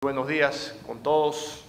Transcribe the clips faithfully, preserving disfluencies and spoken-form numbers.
Buenos días con todos.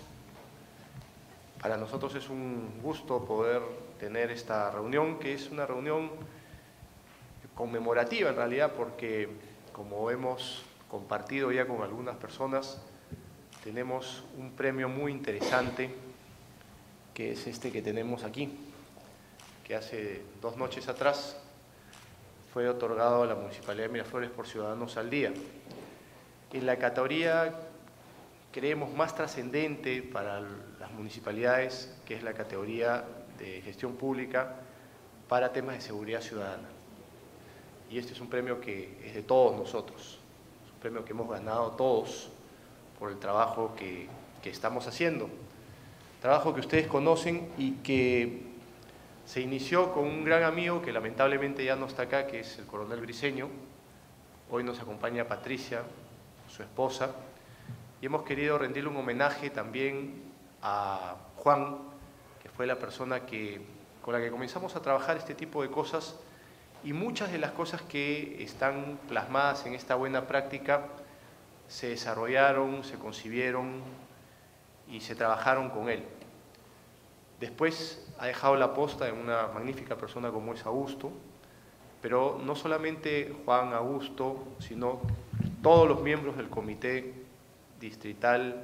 Para nosotros es un gusto poder tener esta reunión, que es una reunión conmemorativa en realidad, porque como hemos compartido ya con algunas personas, tenemos un premio muy interesante, que es este que tenemos aquí, que hace dos noches atrás fue otorgado a la Municipalidad de Miraflores por Ciudadanos al Día. En la categoría creemos más trascendente para las municipalidades, que es la categoría de gestión pública para temas de seguridad ciudadana. Y este es un premio que es de todos nosotros, es un premio que hemos ganado todos por el trabajo que, que estamos haciendo. Trabajo que ustedes conocen y que se inició con un gran amigo que lamentablemente ya no está acá, que es el coronel Briceño. Hoy nos acompaña Patricia, su esposa, y hemos querido rendirle un homenaje también a Juan, que fue la persona que, con la que comenzamos a trabajar este tipo de cosas, y muchas de las cosas que están plasmadas en esta buena práctica se desarrollaron, se concibieron y se trabajaron con él. Después ha dejado la posta en una magnífica persona como es Augusto, pero no solamente Juan Augusto, sino todos los miembros del Comité Distrital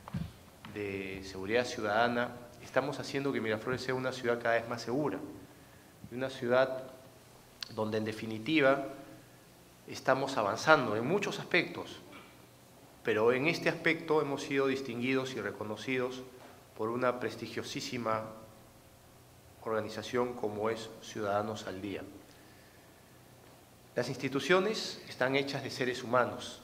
de Seguridad Ciudadana, estamos haciendo que Miraflores sea una ciudad cada vez más segura, una ciudad donde en definitiva estamos avanzando en muchos aspectos, pero en este aspecto hemos sido distinguidos y reconocidos por una prestigiosísima organización como es Ciudadanos al Día. Las instituciones están hechas de seres humanos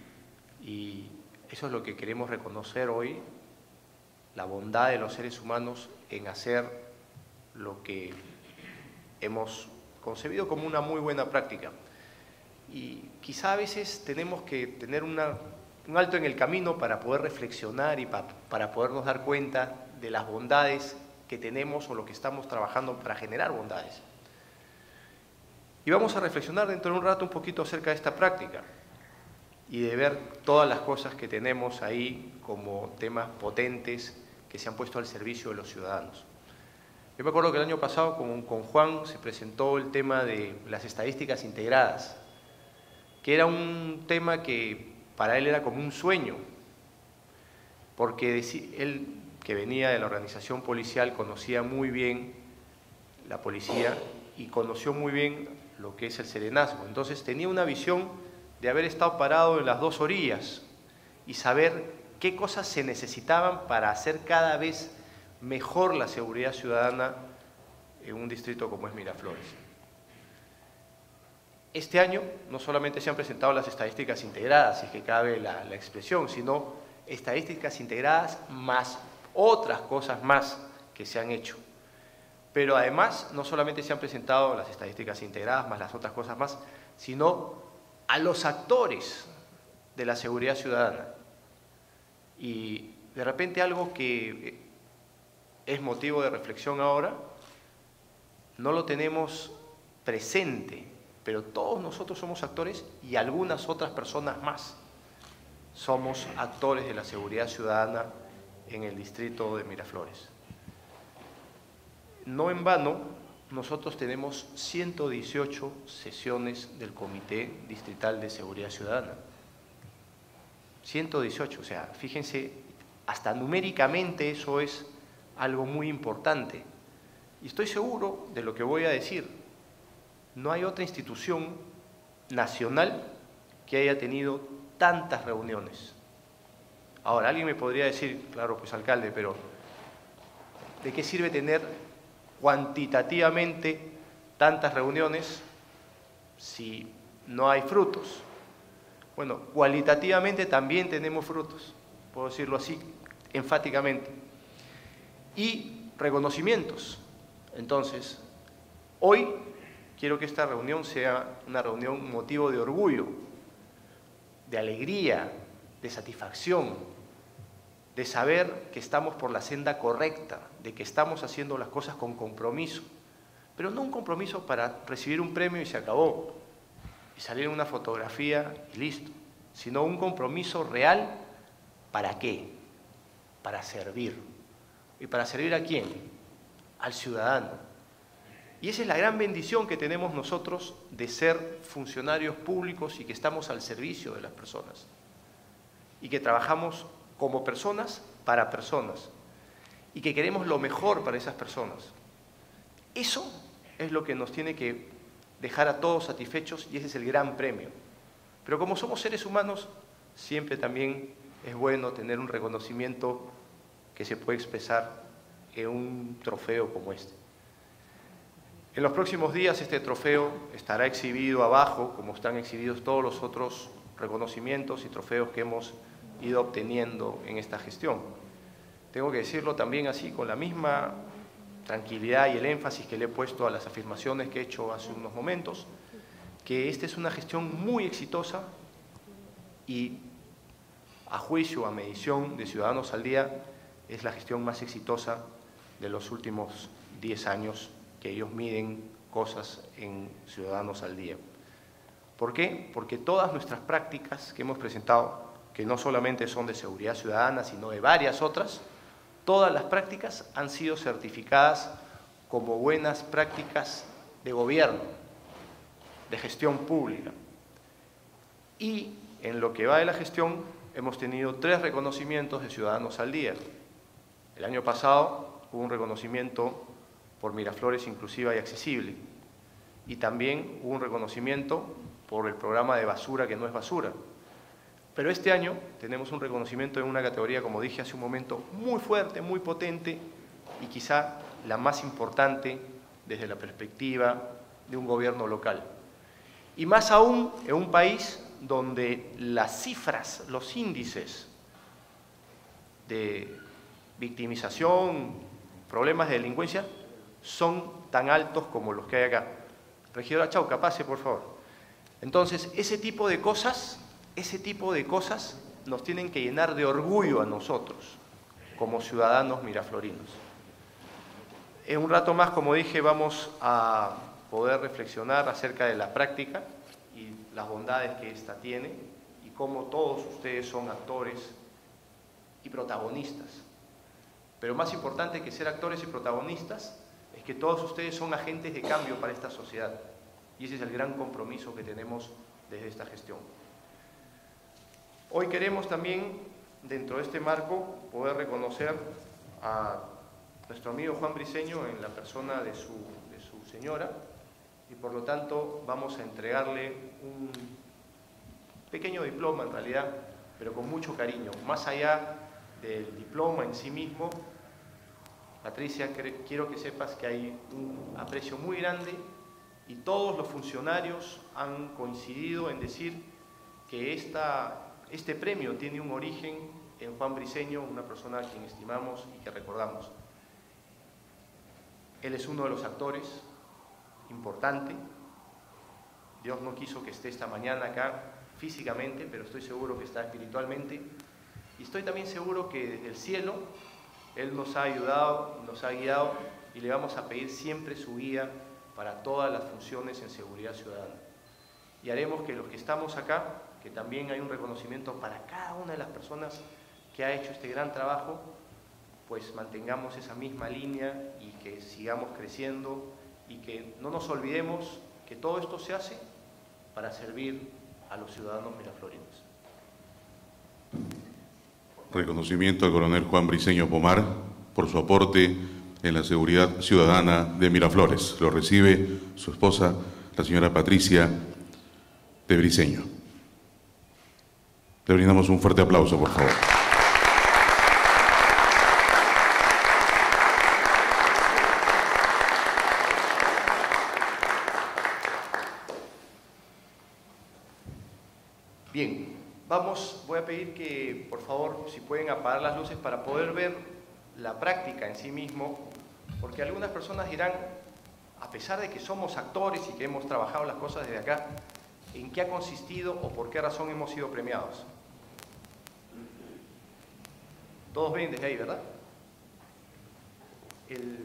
y eso es lo que queremos reconocer hoy, la bondad de los seres humanos en hacer lo que hemos concebido como una muy buena práctica. Y quizá a veces tenemos que tener una, un alto en el camino para poder reflexionar y pa, para podernos dar cuenta de las bondades que tenemos o lo que estamos trabajando para generar bondades. Y vamos a reflexionar dentro de un rato un poquito acerca de esta práctica y de ver todas las cosas que tenemos ahí como temas potentes que se han puesto al servicio de los ciudadanos. Yo me acuerdo que el año pasado con, con Juan se presentó el tema de las estadísticas integradas, que era un tema que para él era como un sueño, porque él, que venía de la organización policial, conocía muy bien la policía y conoció muy bien lo que es el serenazgo. Entonces tenía una visión de haber estado parado en las dos orillas y saber qué cosas se necesitaban para hacer cada vez mejor la seguridad ciudadana en un distrito como es Miraflores. Este año no solamente se han presentado las estadísticas integradas, si es que cabe la, la expresión, sino estadísticas integradas más otras cosas más que se han hecho. Pero además no solamente se han presentado las estadísticas integradas más las otras cosas más, sino a los actores de la seguridad ciudadana. Y de repente algo que es motivo de reflexión ahora, no lo tenemos presente, pero todos nosotros somos actores y algunas otras personas más somos actores de la seguridad ciudadana en el distrito de Miraflores. No en vano, nosotros tenemos ciento dieciocho sesiones del Comité Distrital de Seguridad Ciudadana. ciento dieciocho, o sea, fíjense, hasta numéricamente eso es algo muy importante. Y estoy seguro de lo que voy a decir. No hay otra institución nacional que haya tenido tantas reuniones. Ahora, alguien me podría decir, claro, pues alcalde, pero ¿de qué sirve tener cuantitativamente tantas reuniones si no hay frutos? Bueno, cualitativamente también tenemos frutos, puedo decirlo así enfáticamente, y reconocimientos. Entonces, hoy quiero que esta reunión sea una reunión motivo de orgullo, de alegría, de satisfacción, de saber que estamos por la senda correcta, de que estamos haciendo las cosas con compromiso, pero no un compromiso para recibir un premio y se acabó, y salir en una fotografía y listo, sino un compromiso real ¿Para qué? Para servir. ¿Y para servir a quién? Al ciudadano. Y esa es la gran bendición que tenemos nosotros de ser funcionarios públicos y que estamos al servicio de las personas. Y que trabajamos como personas para personas. Y que queremos lo mejor para esas personas. Eso es lo que nos tiene que dejar a todos satisfechos y ese es el gran premio. Pero como somos seres humanos, siempre también es bueno tener un reconocimiento que se puede expresar en un trofeo como este. En los próximos días este trofeo estará exhibido abajo, como están exhibidos todos los otros reconocimientos y trofeos que hemos ido obteniendo en esta gestión. Tengo que decirlo también así, con la misma tranquilidad y el énfasis que le he puesto a las afirmaciones que he hecho hace unos momentos, que esta es una gestión muy exitosa y a juicio, a medición de Ciudadanos al Día, es la gestión más exitosa de los últimos diez años que ellos miden cosas en Ciudadanos al Día. ¿Por qué? Porque todas nuestras prácticas que hemos presentado, que no solamente son de seguridad ciudadana, sino de varias otras, todas las prácticas han sido certificadas como buenas prácticas de gobierno, de gestión pública. Y en lo que va de la gestión, hemos tenido tres reconocimientos de Ciudadanos al Día. El año pasado hubo un reconocimiento por Miraflores Inclusiva y Accesible. Y también hubo un reconocimiento por el programa de basura que no es basura. Pero este año tenemos un reconocimiento en una categoría, como dije hace un momento, muy fuerte, muy potente y quizá la más importante desde la perspectiva de un gobierno local. Y más aún en un país donde las cifras, los índices de victimización, problemas de delincuencia, son tan altos como los que hay acá. Regidora Chauca, pase por favor. Entonces, ese tipo de cosas... Ese tipo de cosas nos tienen que llenar de orgullo a nosotros, como ciudadanos miraflorinos. En un rato más, como dije, vamos a poder reflexionar acerca de la práctica y las bondades que ésta tiene y cómo todos ustedes son actores y protagonistas. Pero más importante que ser actores y protagonistas es que todos ustedes son agentes de cambio para esta sociedad. Y ese es el gran compromiso que tenemos desde esta gestión. Hoy queremos también, dentro de este marco, poder reconocer a nuestro amigo Juan Briceño en la persona de su, de su señora y por lo tanto vamos a entregarle un pequeño diploma en realidad, pero con mucho cariño. Más allá del diploma en sí mismo, Patricia, quiero que sepas que hay un aprecio muy grande y todos los funcionarios han coincidido en decir que esta... Este premio tiene un origen en Juan Briceño, una persona a quien estimamos y que recordamos. Él es uno de los actores, importante. Dios no quiso que esté esta mañana acá físicamente, pero estoy seguro que está espiritualmente. Y estoy también seguro que desde el cielo Él nos ha ayudado, nos ha guiado y le vamos a pedir siempre su guía para todas las funciones en seguridad ciudadana. Y haremos que los que estamos acá, que también hay un reconocimiento para cada una de las personas que ha hecho este gran trabajo, pues mantengamos esa misma línea y que sigamos creciendo y que no nos olvidemos que todo esto se hace para servir a los ciudadanos miraflorinos. Reconocimiento al coronel Juan Briceño Pomar por su aporte en la seguridad ciudadana de Miraflores. Lo recibe su esposa, la señora Patricia de Briceño. Le brindamos un fuerte aplauso, por favor. Bien, vamos, voy a pedir que, por favor, si pueden apagar las luces para poder ver la práctica en sí mismo, porque algunas personas dirán, a pesar de que somos actores y que hemos trabajado las cosas desde acá, ¿en qué ha consistido o por qué razón hemos sido premiados? Todos ven desde ahí, ¿verdad? El...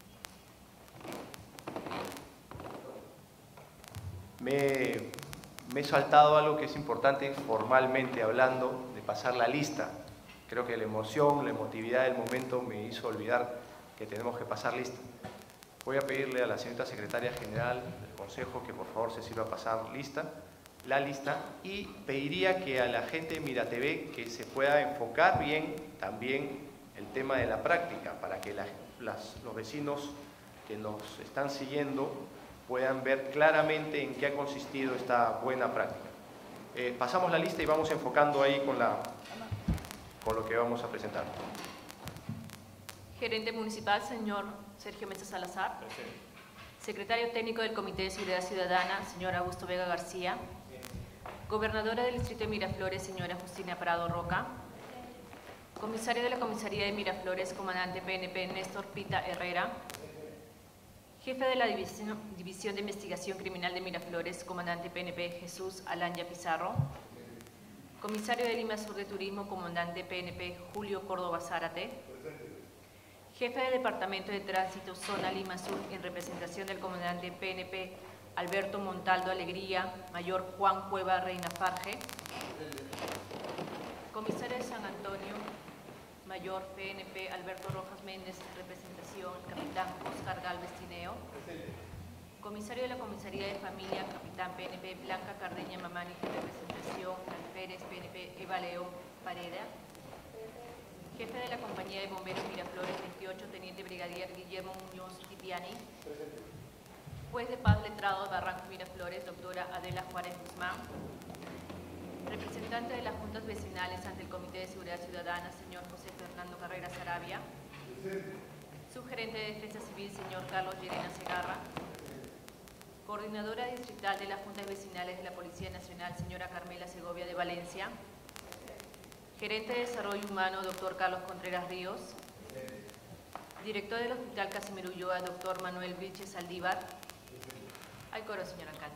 Me, me he saltado algo que es importante formalmente hablando, de pasar la lista. Creo que la emoción, la emotividad del momento me hizo olvidar que tenemos que pasar lista. Voy a pedirle a la señorita secretaria general del Consejo que por favor se sirva a pasar lista, la lista, y pediría que a la gente de Mira T V que se pueda enfocar bien también el tema de la práctica, para que la, las, los vecinos que nos están siguiendo puedan ver claramente en qué ha consistido esta buena práctica. Eh, pasamos la lista y vamos enfocando ahí con, la, con lo que vamos a presentar. Gerente municipal, señor Sergio Mesa Salazar. Presente. Secretario técnico del Comité de Seguridad Ciudadana, señor Augusto Vega García. Gobernadora del Distrito de Miraflores, señora Justina Prado Roca. Comisario de la Comisaría de Miraflores, comandante P N P Néstor Pita Herrera. Jefe de la División, División de Investigación Criminal de Miraflores, comandante P N P Jesús Alanya Pizarro. Comisario de Lima Sur de Turismo, comandante P N P Julio Córdoba Zárate. Jefe de Departamento de Tránsito, Zona Lima Sur, en representación del comandante P N P Alberto Montaldo Alegría, mayor Juan Cueva Reina Farge. Comisario de San Antonio, mayor P N P Alberto Rojas Méndez, en representación capitán Oscar Galvez Tineo. Comisario de la Comisaría de Familia, capitán P N P Blanca Cardeña Mamani, en representación Alférez P N P Eva León Pareda. Jefe de la Compañía de Bomberos Miraflores veintiocho, teniente brigadier Guillermo Muñoz Tipiani. Juez de paz letrado de Barranco Miraflores, doctora Adela Juárez Guzmán. Representante de las juntas vecinales ante el Comité de Seguridad Ciudadana, señor José Fernando Carrera Sarabia. Subgerente de Defensa Civil, señor Carlos Llerena Segarra. Coordinadora distrital de las juntas vecinales de la Policía Nacional, señora Carmela Segovia de Valencia. Gerente de Desarrollo Humano, doctor Carlos Contreras Ríos. Director del Hospital Casimiro Ulloa, doctor Manuel Vilches Saldívar. Al coro, señor alcalde.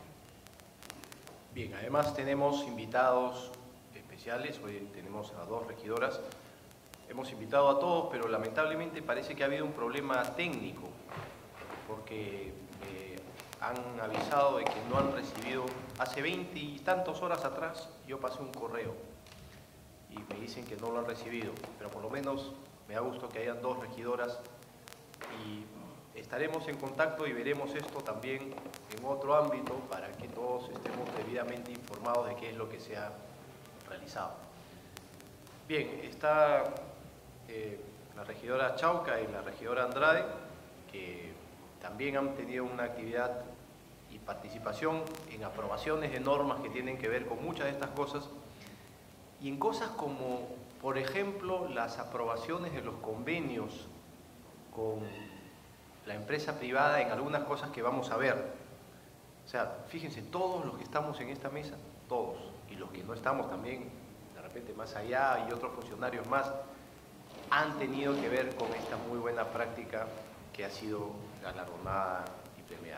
Bien, además tenemos invitados especiales. Hoy tenemos a dos regidoras. Hemos invitado a todos, pero lamentablemente parece que ha habido un problema técnico, porque eh, han avisado de que no han recibido, hace veinte y tantas horas atrás yo pasé un correo y me dicen que no lo han recibido, pero por lo menos me da gusto que hayan dos regidoras y estaremos en contacto y veremos esto también en otro ámbito para que todos estemos debidamente informados de qué es lo que se ha realizado. Bien, está eh, la regidora Chauca y la regidora Andrade, que también han tenido una actividad y participación en aprobaciones de normas que tienen que ver con muchas de estas cosas, y en cosas como, por ejemplo, las aprobaciones de los convenios con la empresa privada en algunas cosas que vamos a ver. O sea, fíjense, todos los que estamos en esta mesa, todos, y los que no estamos también, de repente más allá, y otros funcionarios más, han tenido que ver con esta muy buena práctica que ha sido galardonada y premiada.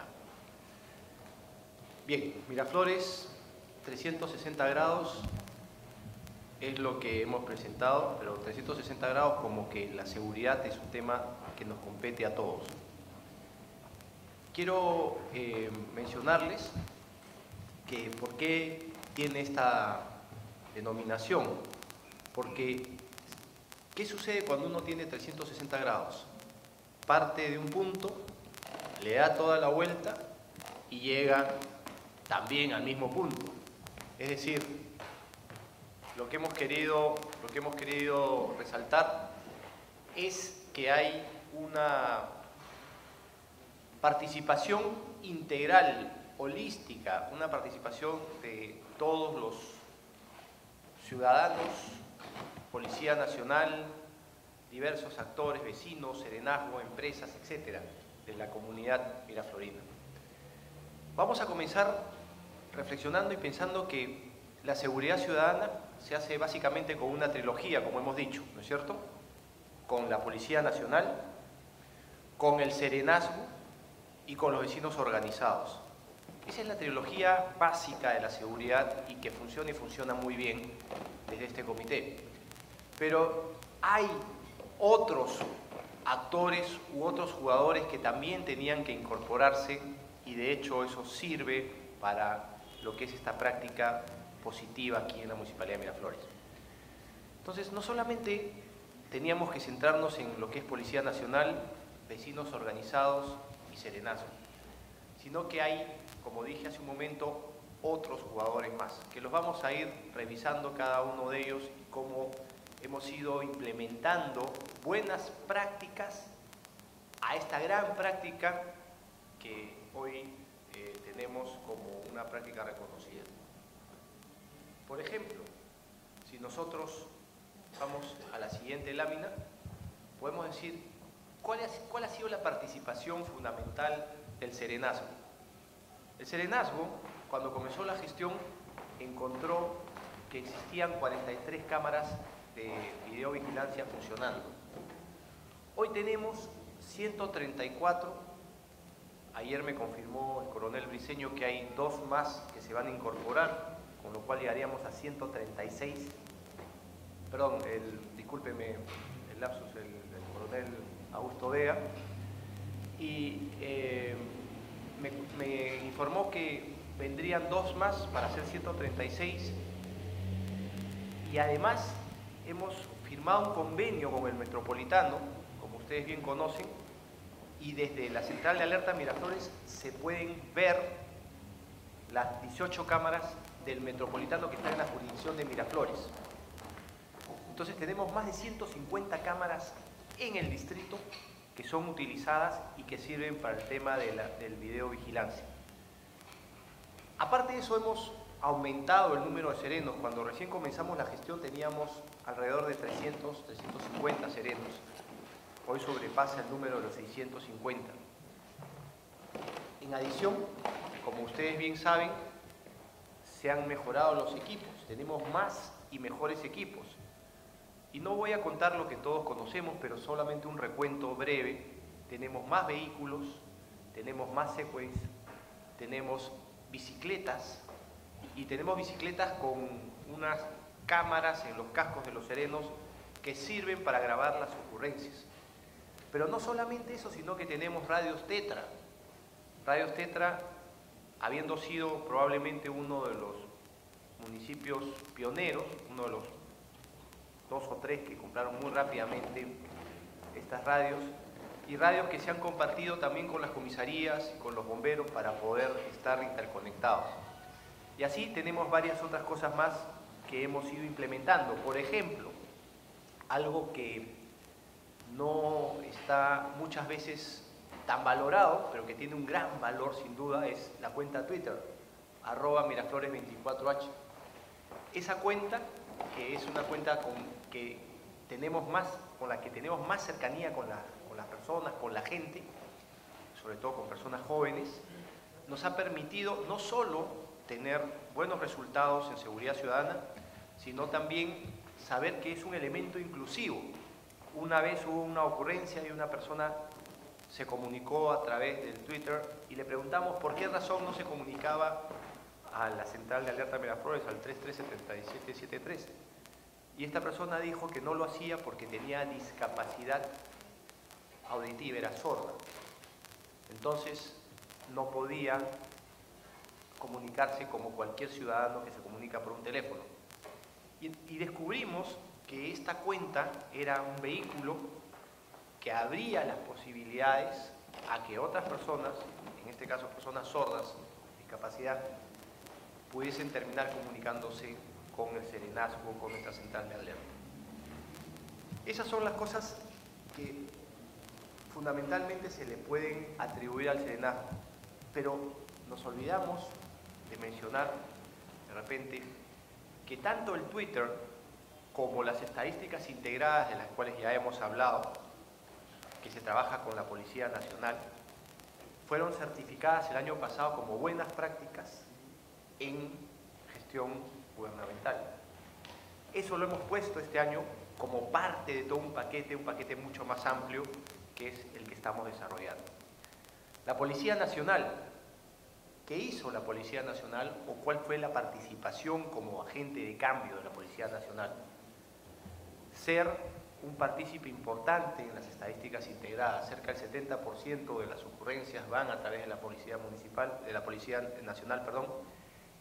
Bien, Miraflores, trescientos sesenta grados es lo que hemos presentado, pero trescientos sesenta grados como que la seguridad es un tema que nos compete a todos. Quiero eh, mencionarles que por qué tiene esta denominación, porque ¿qué sucede cuando uno tiene trescientos sesenta grados? Parte de un punto, le da toda la vuelta y llega también al mismo punto. Es decir, lo que hemos querido, lo que hemos querido resaltar es que hay una participación integral, holística, una participación de todos los ciudadanos, Policía Nacional, diversos actores, vecinos, serenazgo, empresas, etcétera, de la comunidad miraflorina. Vamos a comenzar reflexionando y pensando que la seguridad ciudadana se hace básicamente con una trilogía, como hemos dicho, ¿no es cierto? Con la Policía Nacional, con el serenazgo y con los vecinos organizados. Esa es la trilogía básica de la seguridad y que funciona y funciona muy bien desde este comité. Pero hay otros actores u otros jugadores que también tenían que incorporarse y de hecho eso sirve para lo que es esta práctica positiva aquí en la Municipalidad de Miraflores. Entonces, no solamente teníamos que centrarnos en lo que es Policía Nacional, vecinos organizados y serenazgo, sino que hay, como dije hace un momento, otros jugadores más, que los vamos a ir revisando cada uno de ellos y cómo hemos ido implementando buenas prácticas a esta gran práctica que hoy eh, tenemos como una práctica reconocida. Por ejemplo, si nosotros vamos a la siguiente lámina, podemos decir cuál ha, cuál ha sido la participación fundamental del serenazgo. El serenazgo, cuando comenzó la gestión, encontró que existían cuarenta y tres cámaras de videovigilancia funcionando. Hoy tenemos ciento treinta y cuatro. Ayer me confirmó el coronel Briceño que hay dos más que se van a incorporar, con lo cual llegaríamos a ciento treinta y seis. Perdón, el, discúlpeme el lapsus, el, el coronel Augusto Vega. Y eh, me, me informó que vendrían dos más para hacer ciento treinta y seis. Y además hemos firmado un convenio con el Metropolitano, como ustedes bien conocen, y desde la central de alerta Miraflores se pueden ver las dieciocho cámaras del Metropolitano que están en la jurisdicción de Miraflores. Entonces tenemos más de ciento cincuenta cámaras en el distrito que son utilizadas y que sirven para el tema de la, del videovigilancia. Aparte de eso, hemos aumentado el número de serenos. Cuando recién comenzamos la gestión teníamos alrededor de trescientos, trescientos cincuenta serenos. Hoy sobrepasa el número de los seiscientos cincuenta. En adición, como ustedes bien saben, se han mejorado los equipos. Tenemos más y mejores equipos. Y no voy a contar lo que todos conocemos, pero solamente un recuento breve. Tenemos más vehículos, tenemos más Segways, tenemos bicicletas y tenemos bicicletas con unas cámaras en los cascos de los serenos que sirven para grabar las ocurrencias. Pero no solamente eso, sino que tenemos radios Tetra. Radios Tetra, habiendo sido probablemente uno de los municipios pioneros, uno de los dos o tres que compraron muy rápidamente estas radios, y radios que se han compartido también con las comisarías y con los bomberos para poder estar interconectados. Y así tenemos varias otras cosas más que hemos ido implementando. Por ejemplo, algo que no está muchas veces tan valorado, pero que tiene un gran valor sin duda, es la cuenta Twitter, arroba Miraflores veinticuatro H. Esa cuenta, que es una cuenta con, que tenemos más, con la que tenemos más cercanía con, la, con las personas, con la gente, sobre todo con personas jóvenes, nos ha permitido no solo tener buenos resultados en seguridad ciudadana, sino también saber que es un elemento inclusivo. Una vez hubo una ocurrencia y una persona se comunicó a través del Twitter y le preguntamos por qué razón no se comunicaba a la central de alerta Miraflores, al tres tres siete siete siete tres. Y esta persona dijo que no lo hacía porque tenía discapacidad auditiva, era sorda. Entonces no podía comunicarse como cualquier ciudadano que se comunica por un teléfono. Y, y descubrimos que esta cuenta era un vehículo que abría las posibilidades a que otras personas, en este caso personas sordas, discapacidad, pudiesen terminar comunicándose con el serenazgo, con nuestra central de alerta. Esas son las cosas que fundamentalmente se le pueden atribuir al serenazgo, pero nos olvidamos de mencionar de repente que tanto el Twitter como las estadísticas integradas de las cuales ya hemos hablado, que se trabaja con la Policía Nacional, fueron certificadas el año pasado como buenas prácticas en gestión gubernamental. Eso lo hemos puesto este año como parte de todo un paquete, un paquete mucho más amplio, que es el que estamos desarrollando. La Policía Nacional, ¿qué hizo la Policía Nacional o cuál fue la participación como agente de cambio de la Policía Nacional? Ser un partícipe importante en las estadísticas integradas. Cerca del setenta por ciento de las ocurrencias van a través de la Policía Municipal, de la Policía Nacional, perdón,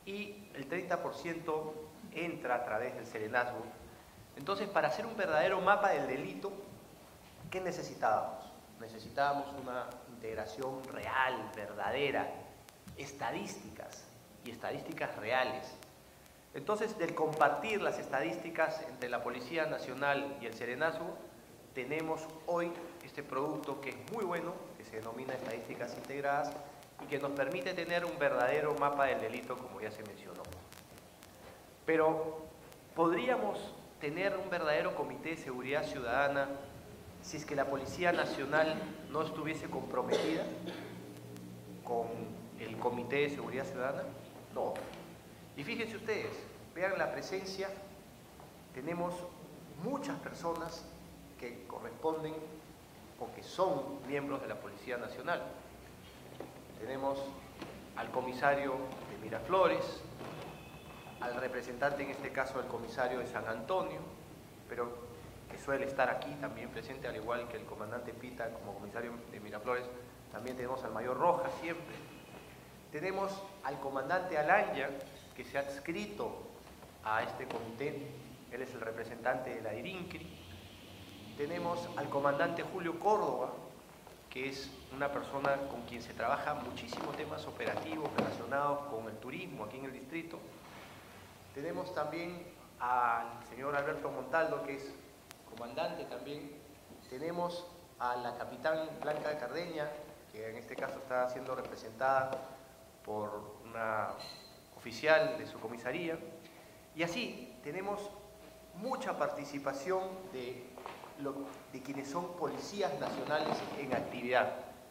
y el treinta por ciento entra a través del serenazgo. Entonces, para hacer un verdadero mapa del delito, ¿qué necesitábamos? Necesitábamos una integración real, verdadera, estadísticas y estadísticas reales. Entonces, del compartir las estadísticas entre la Policía Nacional y el serenazgo, tenemos hoy este producto que es muy bueno, que se denomina estadísticas integradas y que nos permite tener un verdadero mapa del delito, como ya se mencionó. Pero, ¿podríamos tener un verdadero comité de seguridad ciudadana si es que la Policía Nacional no estuviese comprometida con el Comité de Seguridad Ciudadana? No. Y fíjense ustedes, vean la presencia, tenemos muchas personas que corresponden o que son miembros de la Policía Nacional. Tenemos al comisario de Miraflores, al representante en este caso del comisario de San Antonio, pero que suele estar aquí también presente, al igual que el comandante Pita como comisario de Miraflores. También tenemos al mayor Rojas siempre. Tenemos al comandante Alanya, que se ha adscrito a este comité, él es el representante de la IRINCRI. Tenemos al comandante Julio Córdoba, que es una persona con quien se trabaja muchísimos temas operativos relacionados con el turismo aquí en el distrito. Tenemos también al señor Alberto Montaldo, que es comandante también. Tenemos a la capitán Blanca Cardeña, que en este caso está siendo representada por una oficial de su comisaría. Y así tenemos mucha participación de, lo, de quienes son policías nacionales en actividad.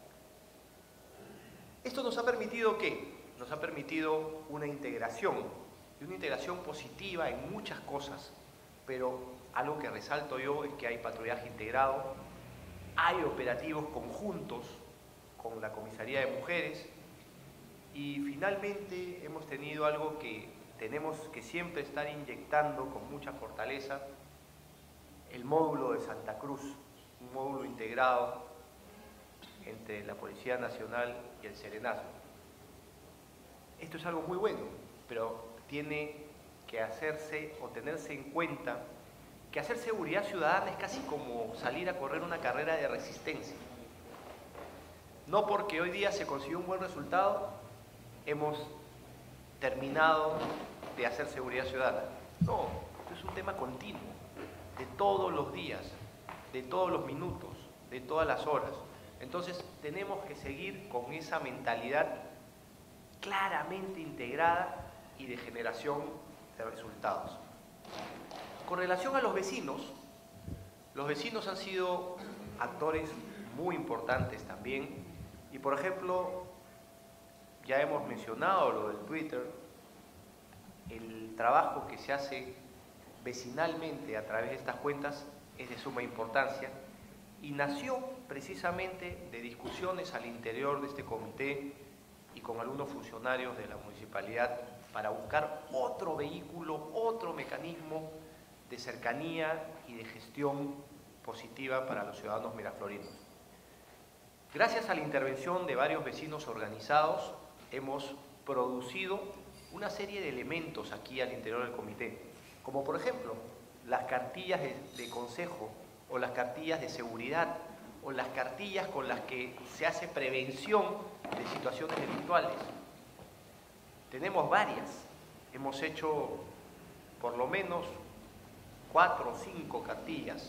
Esto nos ha permitido ¿qué? Nos ha permitido una integración, y una integración positiva en muchas cosas, pero algo que resalto yo es que hay patrullaje integrado, hay operativos conjuntos con la Comisaría de Mujeres, y finalmente hemos tenido algo que tenemos que siempre estar inyectando con mucha fortaleza, el módulo de Santa Cruz, un módulo integrado entre la Policía Nacional y el serenazgo. Esto es algo muy bueno, pero tiene que hacerse o tenerse en cuenta que hacer seguridad ciudadana es casi como salir a correr una carrera de resistencia. No porque hoy día se consiguió un buen resultado, hemos terminado de hacer seguridad ciudadana. No, esto es un tema continuo, de todos los días, de todos los minutos, de todas las horas. Entonces tenemos que seguir con esa mentalidad claramente integrada y de generación de resultados. Con relación a los vecinos, los vecinos han sido actores muy importantes también, y por ejemplo, ya hemos mencionado lo del Twitter, el trabajo que se hace vecinalmente a través de estas cuentas es de suma importancia y nació precisamente de discusiones al interior de este comité y con algunos funcionarios de la municipalidad para buscar otro vehículo, otro mecanismo de cercanía y de gestión positiva para los ciudadanos miraflorinos. Gracias a la intervención de varios vecinos organizados, hemos producido una serie de elementos aquí al interior del comité, como por ejemplo las cartillas de, de consejo o las cartillas de seguridad o las cartillas con las que se hace prevención de situaciones delictuales. Tenemos varias, hemos hecho por lo menos cuatro o cinco cartillas.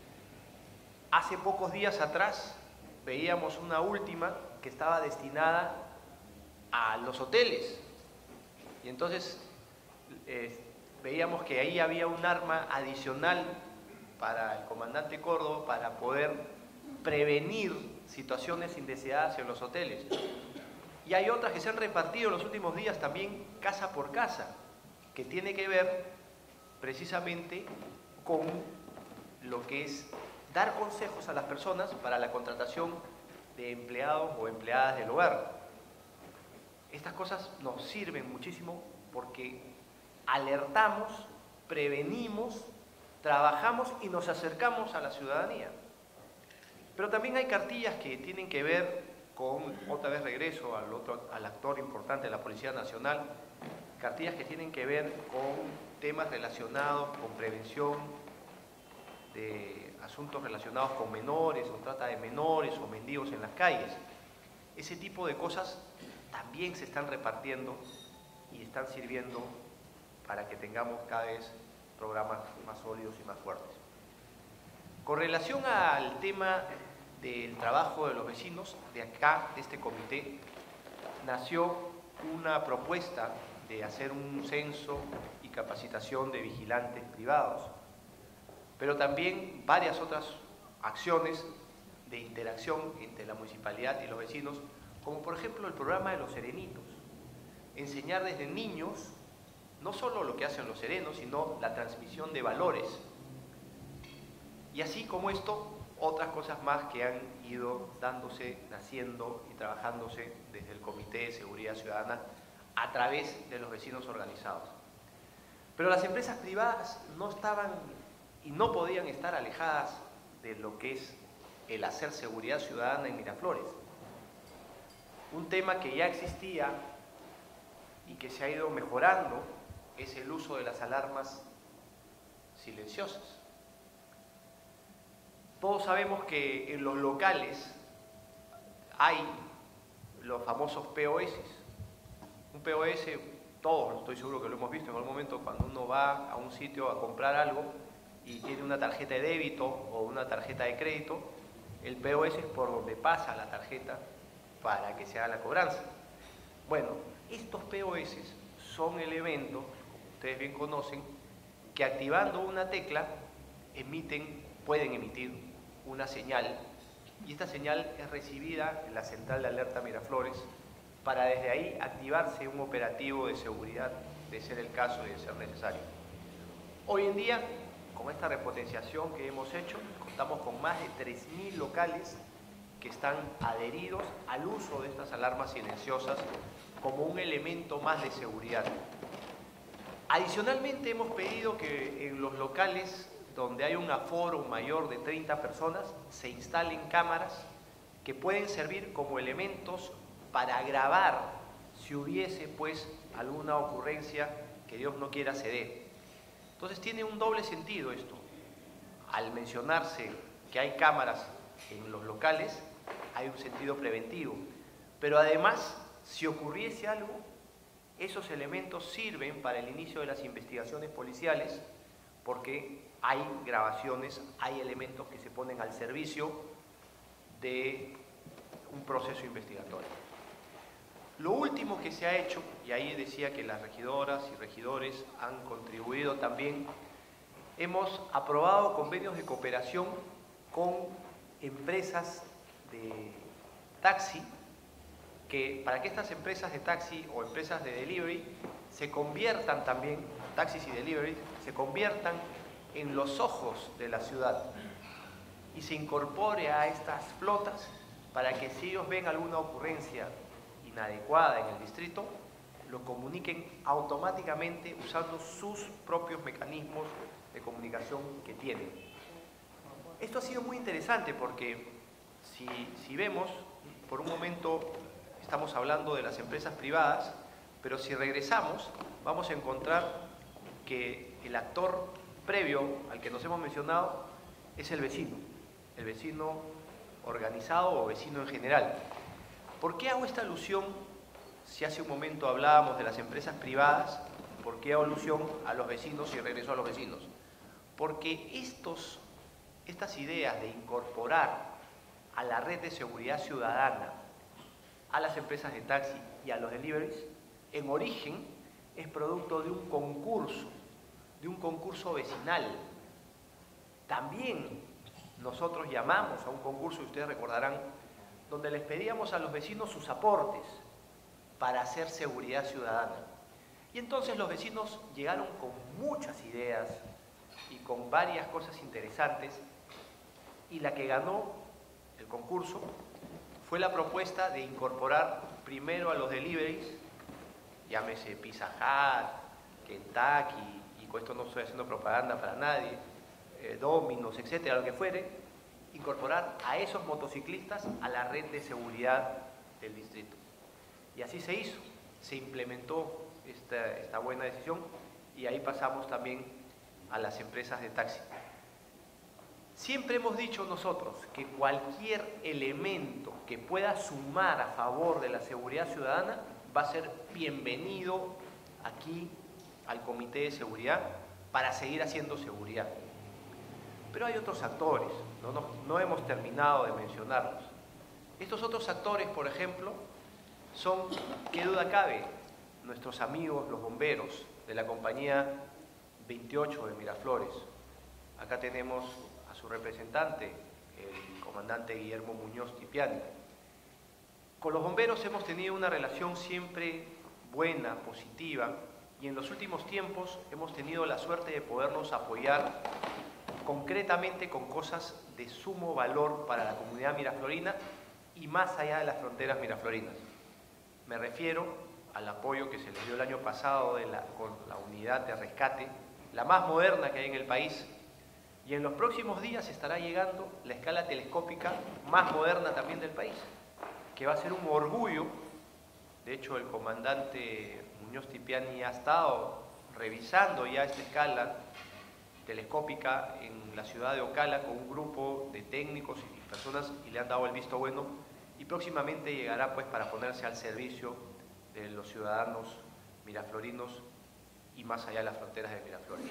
Hace pocos días atrás veíamos una última que estaba destinada a los hoteles y entonces eh, veíamos que ahí había un arma adicional para el comandante Córdoba para poder prevenir situaciones indeseadas en los hoteles. Y hay otras que se han repartido en los últimos días también casa por casa, que tiene que ver precisamente con lo que es dar consejos a las personas para la contratación de empleados o empleadas del hogar. Estas cosas nos sirven muchísimo porque alertamos, prevenimos, trabajamos y nos acercamos a la ciudadanía. Pero también hay cartillas que tienen que ver con, otra vez regreso al, otro, al actor importante de la Policía Nacional, cartillas que tienen que ver con temas relacionados con prevención de asuntos relacionados con menores o trata de menores o mendigos en las calles. Ese tipo de cosas también se están repartiendo y están sirviendo para que tengamos cada vez programas más sólidos y más fuertes. Con relación al tema del trabajo de los vecinos, de acá, de este comité, nació una propuesta de hacer un censo y capacitación de vigilantes privados, pero también varias otras acciones de interacción entre la municipalidad y los vecinos, como por ejemplo el programa de los serenitos. Enseñar desde niños no solo lo que hacen los serenos, sino la transmisión de valores. Y así como esto, otras cosas más que han ido dándose, naciendo y trabajándose desde el Comité de Seguridad Ciudadana a través de los vecinos organizados. Pero las empresas privadas no estaban y no podían estar alejadas de lo que es el hacer seguridad ciudadana en Miraflores. Un tema que ya existía y que se ha ido mejorando es el uso de las alarmas silenciosas. Todos sabemos que en los locales hay los famosos P O S. Un P O S, todos estoy seguro que lo hemos visto en algún momento cuando uno va a un sitio a comprar algo y tiene una tarjeta de débito o una tarjeta de crédito, el P O S es por donde pasa la tarjeta para que se haga la cobranza. Bueno, estos P O S son elementos, como ustedes bien conocen, que activando una tecla emiten, pueden emitir una señal, y esta señal es recibida en la central de alerta Miraflores para desde ahí activarse un operativo de seguridad, de ser el caso y de ser necesario. Hoy en día, con esta repotenciación que hemos hecho, contamos con más de tres mil locales que están adheridos al uso de estas alarmas silenciosas como un elemento más de seguridad. Adicionalmente, hemos pedido que en los locales donde hay un aforo mayor de treinta personas se instalen cámaras que pueden servir como elementos para grabar si hubiese pues alguna ocurrencia que Dios no quiera se dé. Entonces tiene un doble sentido esto. Al mencionarse que hay cámaras en los locales, hay un sentido preventivo. Pero además, si ocurriese algo, esos elementos sirven para el inicio de las investigaciones policiales porque hay grabaciones, hay elementos que se ponen al servicio de un proceso investigatorio. Lo último que se ha hecho, y ahí decía que las regidoras y regidores han contribuido también, hemos aprobado convenios de cooperación con empresas de taxi, que para que estas empresas de taxi o empresas de delivery se conviertan también, taxis y delivery, se conviertan en los ojos de la ciudad y se incorpore a estas flotas para que si ellos ven alguna ocurrencia inadecuada en el distrito, lo comuniquen automáticamente usando sus propios mecanismos de comunicación que tienen. Esto ha sido muy interesante porque si, si vemos, por un momento estamos hablando de las empresas privadas, pero si regresamos vamos a encontrar que el actor previo al que nos hemos mencionado es el vecino, el vecino organizado o vecino en general. ¿Por qué hago esta alusión si hace un momento hablábamos de las empresas privadas? ¿Por qué hago alusión a los vecinos y regreso a los vecinos? Porque estos, estas ideas de incorporar a la red de seguridad ciudadana a las empresas de taxi y a los deliveries, en origen es producto de un concurso, de un concurso vecinal. También nosotros llamamos a un concurso, y ustedes recordarán, donde les pedíamos a los vecinos sus aportes para hacer seguridad ciudadana. Y entonces los vecinos llegaron con muchas ideas y con varias cosas interesantes, y la que ganó el concurso fue la propuesta de incorporar primero a los deliveries, llámese Pizza Hut, Kentucky, y con esto no estoy haciendo propaganda para nadie, eh, Domino's, etcétera, lo que fuere, incorporar a esos motociclistas a la red de seguridad del distrito. Y así se hizo, se implementó esta, esta buena decisión, y ahí pasamos también a las empresas de taxi. Siempre hemos dicho nosotros que cualquier elemento que pueda sumar a favor de la seguridad ciudadana va a ser bienvenido aquí al Comité de Seguridad para seguir haciendo seguridad. Pero hay otros actores, no, no, no hemos terminado de mencionarlos. Estos otros actores, por ejemplo, son, qué duda cabe, nuestros amigos los bomberos de la compañía veintiocho de Miraflores. Acá tenemos a su representante, el comandante Guillermo Muñoz Tipiani. Con los bomberos hemos tenido una relación siempre buena, positiva, y en los últimos tiempos hemos tenido la suerte de podernos apoyar concretamente con cosas de sumo valor para la comunidad miraflorina y más allá de las fronteras miraflorinas. Me refiero al apoyo que se les dio el año pasado de la, con la unidad de rescate, la más moderna que hay en el país, y en los próximos días estará llegando la escala telescópica más moderna también del país, que va a ser un orgullo. De hecho, el comandante Muñoz Tipiani ha estado revisando ya esta escala telescópica en la ciudad de Ocala con un grupo de técnicos y personas y le han dado el visto bueno, y próximamente llegará pues para ponerse al servicio de los ciudadanos miraflorinos y más allá de las fronteras de Miraflores.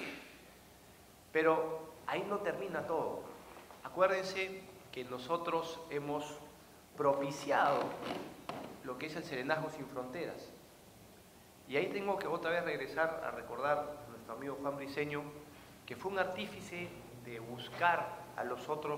Pero ahí no termina todo. Acuérdense que nosotros hemos propiciado lo que es el Serenazgo Sin Fronteras. Y ahí tengo que otra vez regresar a recordar a nuestro amigo Juan Briceño, que fue un artífice de buscar a los otros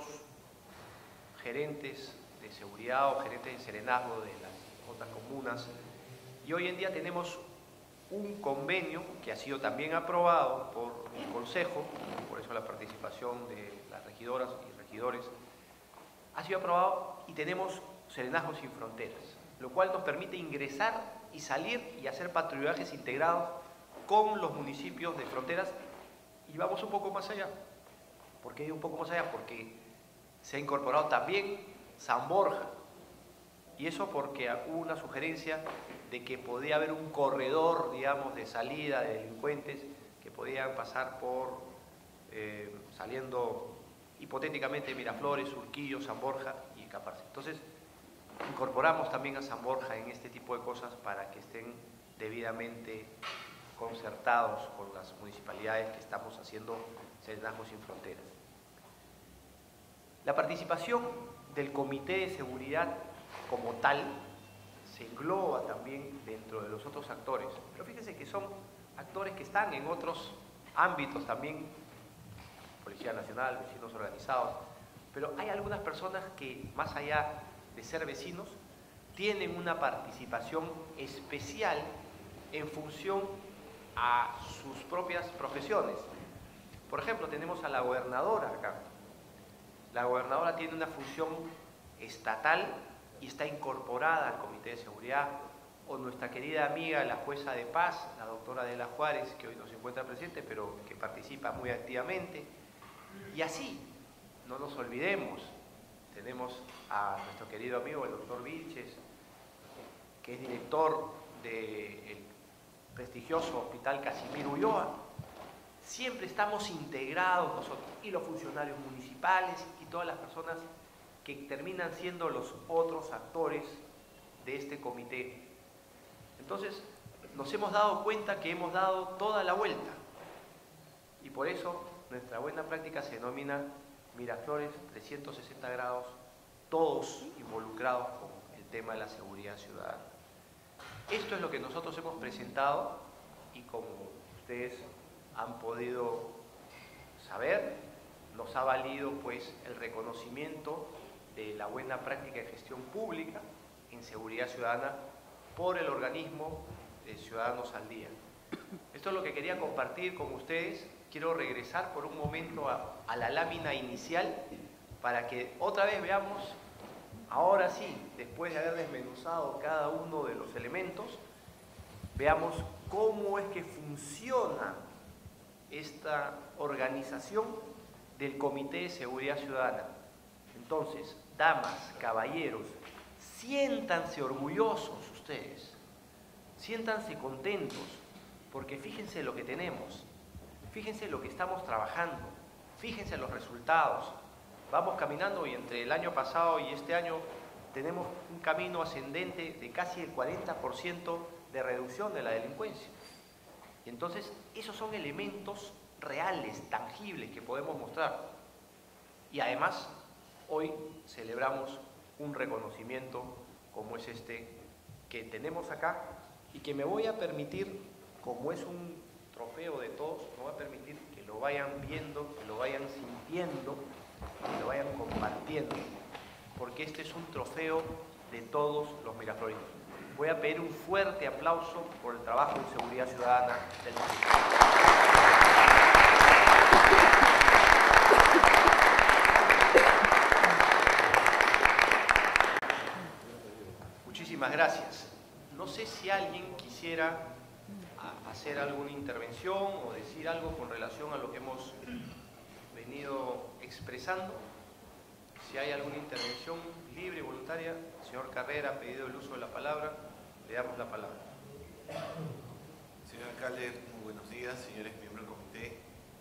gerentes de seguridad o gerentes de serenazgo de las otras comunas. Y hoy en día tenemos un convenio que ha sido también aprobado por el Consejo, por eso la participación de las regidoras y regidores, ha sido aprobado y tenemos Serenazgo Sin Fronteras, lo cual nos permite ingresar y salir y hacer patrullajes integrados con los municipios de fronteras. Y vamos un poco más allá. ¿Por qué un poco más allá? Porque se ha incorporado también San Borja. Y eso porque hubo una sugerencia de que podía haber un corredor, digamos, de salida de delincuentes que podían pasar por, eh, saliendo hipotéticamente de Miraflores, Urquillo, San Borja y escaparse. Entonces, incorporamos también a San Borja en este tipo de cosas para que estén debidamente concertados con las municipalidades que estamos haciendo Serenazgo Sin Fronteras. La participación del Comité de Seguridad como tal se engloba también dentro de los otros actores, pero fíjense que son actores que están en otros ámbitos también, Policía Nacional, vecinos organizados, pero hay algunas personas que más allá de ser vecinos tienen una participación especial en función a sus propias profesiones. Por ejemplo, tenemos a la gobernadora acá. La gobernadora tiene una función estatal y está incorporada al Comité de Seguridad, o nuestra querida amiga, la jueza de paz, la doctora Adela Juárez, que hoy no se encuentra presente, pero que participa muy activamente. Y así, no nos olvidemos, tenemos a nuestro querido amigo, el doctor Vilches, que es director del prestigioso Hospital Casimiro Ulloa. Siempre estamos integrados nosotros, y los funcionarios municipales y todas las personas que terminan siendo los otros actores de este comité. Entonces, nos hemos dado cuenta que hemos dado toda la vuelta, y por eso nuestra buena práctica se denomina Miraflores trescientos sesenta grados, todos involucrados con el tema de la seguridad ciudadana. Esto es lo que nosotros hemos presentado, y como ustedes han podido saber, nos ha valido pues el reconocimiento de la buena práctica de gestión pública en seguridad ciudadana por el organismo de Ciudadanos al Día. Esto es lo que quería compartir con ustedes. Quiero regresar por un momento a, a la lámina inicial para que otra vez veamos, ahora sí, después de haber desmenuzado cada uno de los elementos, veamos cómo es que funciona esta organización del Comité de Seguridad Ciudadana. Entonces, damas, caballeros, siéntanse orgullosos ustedes, siéntanse contentos, porque fíjense lo que tenemos, fíjense lo que estamos trabajando, fíjense los resultados. Vamos caminando y entre el año pasado y este año tenemos un camino ascendente de casi el cuarenta por ciento de reducción de la delincuencia. Y entonces, esos son elementos reales, tangibles, que podemos mostrar. Y además, hoy celebramos un reconocimiento como es este que tenemos acá y que me voy a permitir, como es un trofeo de todos, me voy a permitir que lo vayan viendo, que lo vayan sintiendo, que lo vayan compartiendo, porque este es un trofeo de todos los miraflorinos. Voy a pedir un fuerte aplauso por el trabajo en seguridad ciudadana del distrito. Muchísimas gracias. No sé si alguien quisiera hacer alguna intervención o decir algo con relación a lo que hemos venido expresando. Si hay alguna intervención libre, voluntaria, el señor Carrera ha pedido el uso de la palabra, le damos la palabra. Señor alcalde, muy buenos días, señores miembros del comité,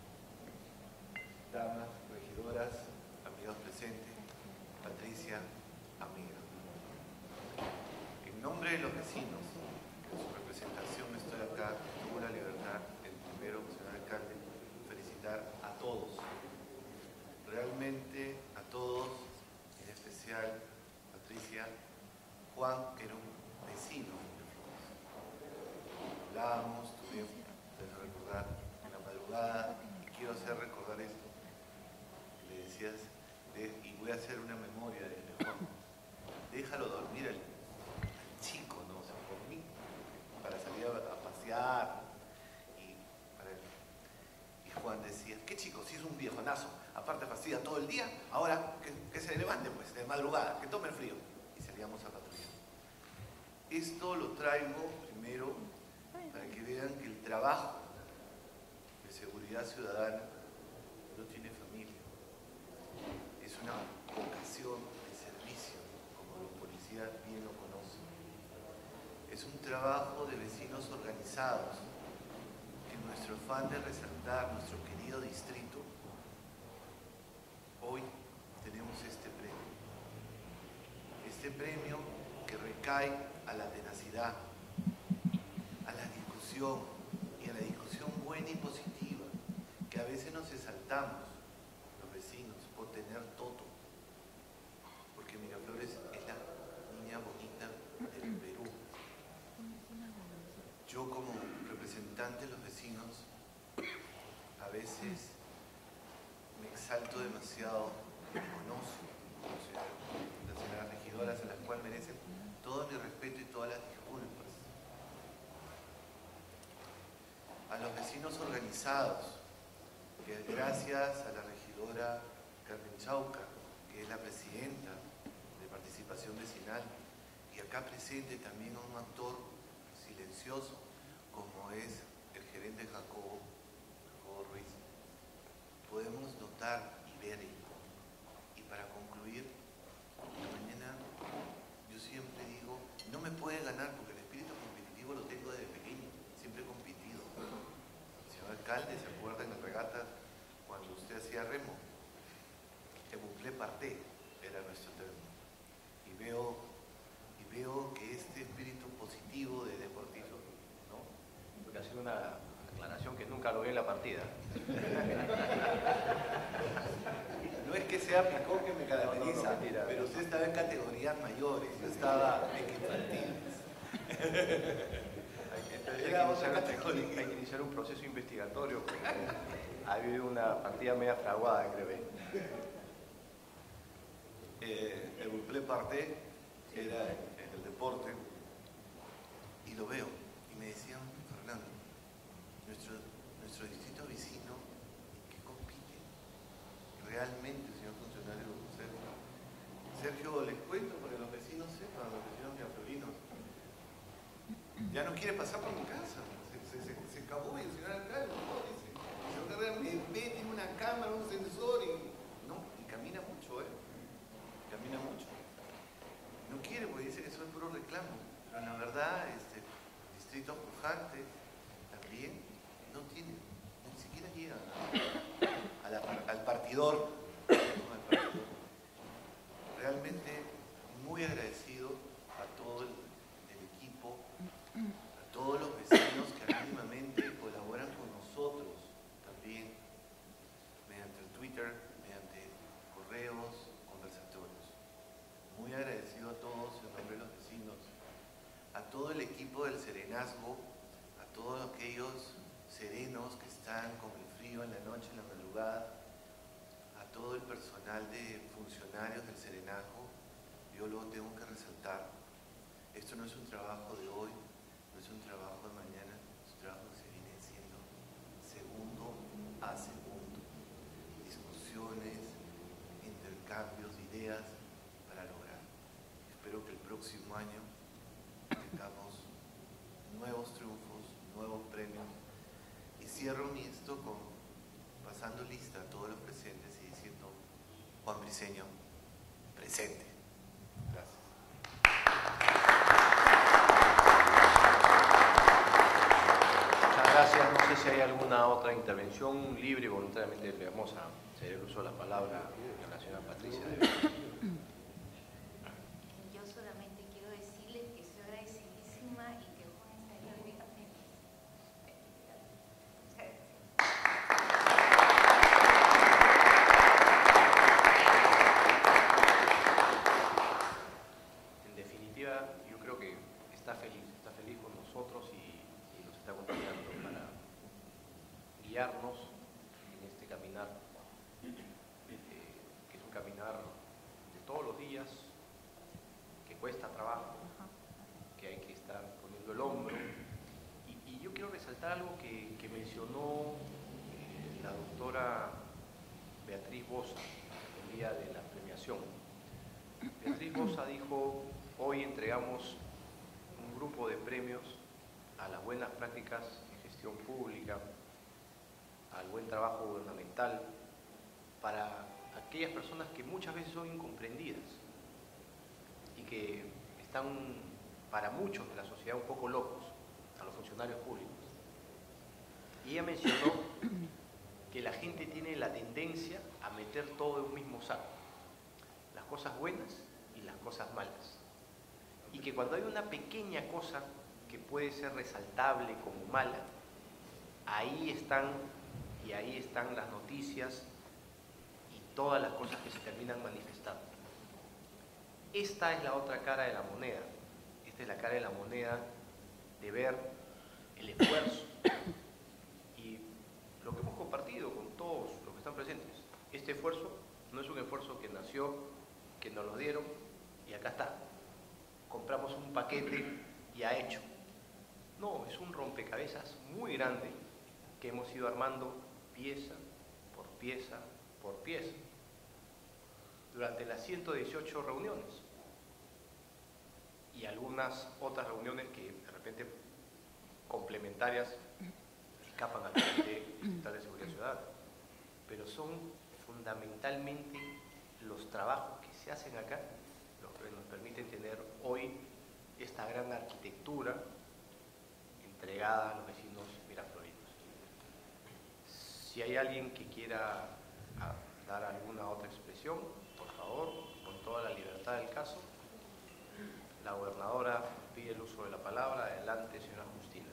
damas, regidoras, amigos presentes, Patricia, amiga. En nombre de los vecinos, en su representación estoy acá, con la libertad, el primero, señor alcalde, felicitar a todos, realmente a todos, en especial Patricia, Juan, que era un vecino. Hablábamos, tuvimos, de recordar, en la madrugada, y quiero hacer recordar esto, que le decías, de, y voy a hacer una memoria de Juan, déjalo dormir al chico, ¿no? O sea, por mí, para salir a, a pasear, y, para el, y Juan decía, ¿qué chico? Si es un viejonazo, aparte fastidia todo el día, ahora que, que se levante, pues, de madrugada, que tome el frío, y salíamos a patrullar. Esto lo traigo primero para que vean que el trabajo de seguridad ciudadana no tiene familia. Es una vocación de servicio, como los policías bien lo conocen. Es un trabajo de vecinos organizados, que en nuestro afán de resaltar nuestro querido distrito, hoy tenemos este premio. Este premio que recae a la tenacidad, a la discusión y a la discusión buena y positiva, que a veces nos exaltamos los vecinos por tener todo, porque Miraflores es la niña bonita del Perú. Yo como representante de los vecinos a veces me exalto demasiado, me conozco, o sea, las señoras regidoras a las cuales merecen todo mi respeto y todas las disculpas. A los vecinos organizados, que gracias a la regidora Carmen Chauca, que es la presidenta de Participación Vecinal, y acá presente también a un actor silencioso, como es el gerente Jacobo, Jacobo Ruiz, podemos notar y ver. Y para concluir, la mañana yo siempre digo, no me puede ganar porque el espíritu competitivo lo tengo desde pequeño, siempre he competido. Señor alcalde, ¿se acuerda en la regata cuando usted hacía remo? El bucle parté era nuestro término. Y veo, y veo que este espíritu positivo de deportista, ¿no? Porque ha sido una aclaración que nunca lo vi en la partida. No es que sea picón que me caracteriza, no, no, no, pero usted estaba en categorías mayores, yo estaba en infantiles. hay, que iniciar, hay, hay que iniciar un proceso investigatorio porque ha habido una partida media fraguada, creo. Eh, el bucle parté era en el deporte y lo veo y me decían, Fernando, nuestro, nuestro distrito vecino que compite realmente, señor funcionario Sergio. Sergio, les cuento para que los vecinos sepan, los vecinos miraflorinos, ya no quiere pasar por mi casa, se, se, se, se acabó el señor alcalde, ¿no? Dice, el señor Carrera me ve, tiene una cámara, un sensor y no, y camina mucho, ¿eh? Camina mucho. No quiere porque dice que eso es puro reclamo, pero la verdad, este, el distrito pujante también partidor, con el partidor. Realmente muy agradecido a todo el, el equipo, a todos los vecinos que anónimamente colaboran con nosotros también, mediante el Twitter, mediante correos, conversatorios. Muy agradecido a todos en nombre de los vecinos, a todo el equipo del Serenazgo, a todos aquellos serenos que están con el frío en la noche, en la madrugada, a todo el personal de funcionarios del Serenazgo. Yo lo tengo que resaltar. Esto no es un trabajo de hoy, no es un trabajo de mañana, es un trabajo que se viene haciendo segundo a segundo. Discusiones, intercambios, ideas para lograr. Espero que el próximo año tengamos nuevos triunfos, nuevos premios. Y cierro mi esto con pasando lista a todos los presentes y diciendo: Juan Briceño, presente. Gracias. Muchas gracias. No sé si hay alguna otra intervención libre y voluntariamente le vamos a hacer el uso de la palabra a la señora Patricia de Vega. Yo solamente quiero decirles que estoy agradecidísima y que Juan estaría muy feliz. En definitiva, yo creo que está feliz, está feliz con nosotros y, y nos está acompañando para guiarnos en este caminar, eh, que es un caminar de todos los días, que cuesta trabajo, que hay que estar poniendo el hombro. Y, y yo quiero resaltar algo que, que mencionó eh, la doctora Beatriz Boza el día de la premiación. Beatriz Boza dijo: hoy entregamos un grupo de premios a las buenas prácticas en gestión pública, al buen trabajo gubernamental, para aquellas personas que muchas veces son incomprendidas y que están, para muchos de la sociedad, un poco locos, a los funcionarios públicos. Y ella mencionó que la gente tiene la tendencia a meter todo en un mismo saco, las cosas buenas y las cosas malas. Y que cuando hay una pequeña cosa que puede ser resaltable como mala, ahí están, y ahí están las noticias y todas las cosas que se terminan manifestando. Esta es la otra cara de la moneda. Esta es la cara de la moneda de ver el esfuerzo y lo que hemos compartido con todos los que están presentes. Este esfuerzo no es un esfuerzo que nació, que nos lo dieron y acá está. Compramos un paquete y ha hecho. No, es un rompecabezas muy grande que hemos ido armando pieza por pieza por pieza durante las ciento dieciocho reuniones y algunas otras reuniones que de repente complementarias escapan al Comité Estatal de Seguridad Ciudadana, pero son fundamentalmente los trabajos que se hacen acá los que nos permiten tener hoy esta gran arquitectura entregada a los vecinos miraflorinos. Si hay alguien que quiera dar alguna otra expresión, por favor, con toda la libertad del caso. La gobernadora pide el uso de la palabra. Adelante, señora Justina.